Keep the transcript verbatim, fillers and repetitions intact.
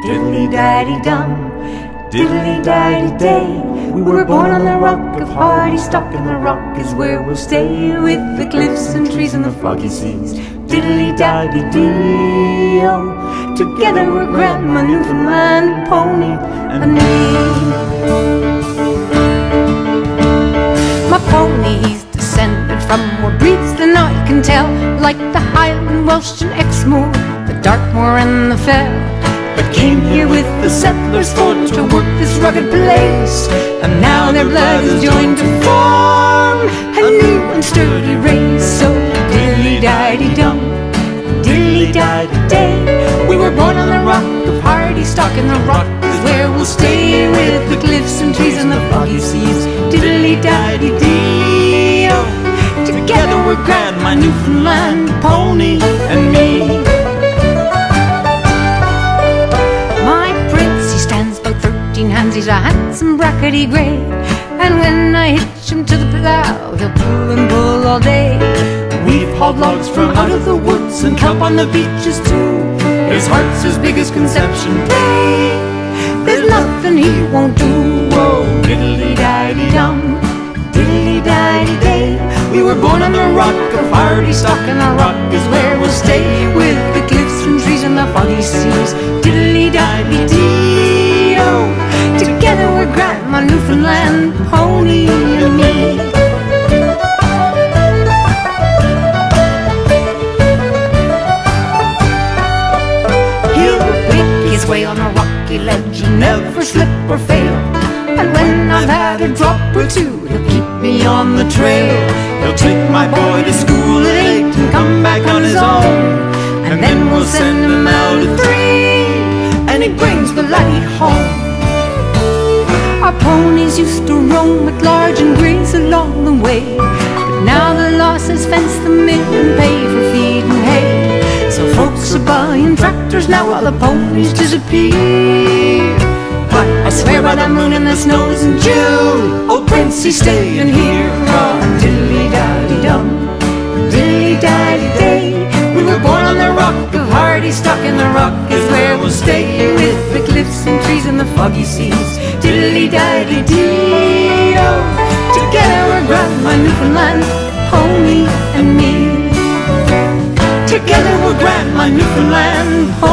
Diddly-daddy-dum, diddly-daddy-day. We were born on the rock of hardy stock, and the rock is where we'll stay, with the cliffs and trees and the foggy seas. Diddly-daddy-dee-oh, together we're Grandma Newfoundland Pony and me. My pony, he's descended from more breeds than I can tell, like the Highland Welsh and Exmoor, the Dartmoor and the Fell. But came here with the settlers for to work this rugged place, and now their blood is joined to form a new and sturdy race. So diddly-daddy-dum, diddly-daddy-day. We were born on the rock of hardy stock, and the rock is where we'll stay, with the cliffs and trees and the foggy seas. Diddly-daddy-dee-oh, together we're Grandma Newfoundland Pony and me. He's a handsome brackety grey, and when I hitch him to the plough, he'll pull and pull all day. We've hauled logs from out of the woods and kelp on the beaches too. His heart's as big as Conception Day. There's nothing he won't do. Whoa, diddly-daddy-dum, diddly-daddy-day. We were born on the rock of hardy stock, and the rock is where we'll stay, with the cliffs and trees and the foggy seas. Diddly-daddy-dee-oh, together we're Grandma Newfoundland Pony and me. He'll pick his way on a rocky ledge and never slip or fail, and when I've had a drop or two, he'll keep me on the trail. He'll take my boy to school at eight and come back on his own, and then we'll send him out at three, and he brings the laddie home. Our ponies used to roam at large and graze along the way, but now the law says fence them in and pay for feed and hay. So folks are buying tractors now while the ponies disappear. But I swear by the moon and the snows in June, old Princey's staying here. Oh, diddly-daddy-dum, diddly-daddy-day. We were born on the rock of hardy stock, and the rock is where we'll stay, with the cliffs and trees and the foggy seas. Diddly-daddy-dee-oh, together we're Grandma Newfoundland Pony and me. Together we're Grandma Newfoundland Pony.